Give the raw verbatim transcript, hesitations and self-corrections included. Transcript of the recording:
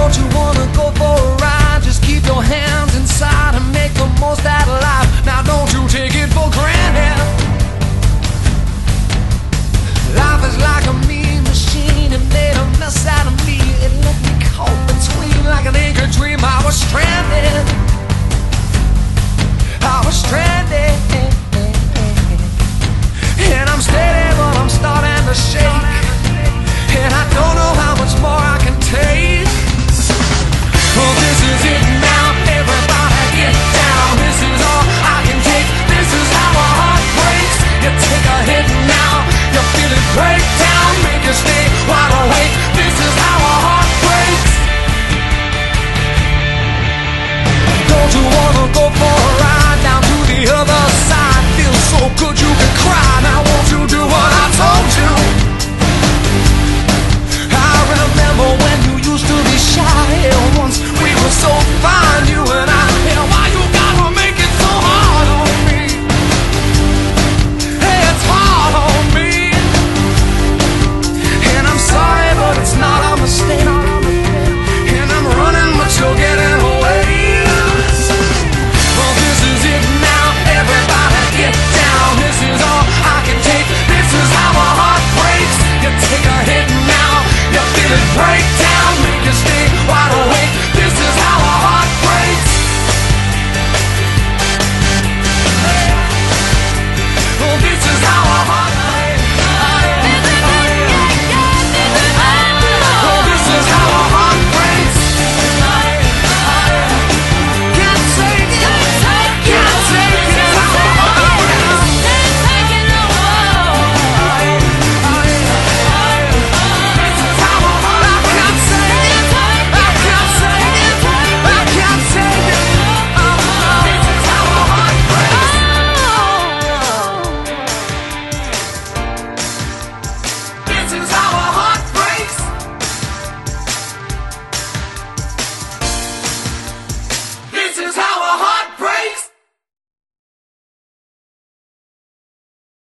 Don't you wanna go for a ride? Just keep your hands inside and make the most out of life. Now don't you take it for granted. Life is like a mean machine and made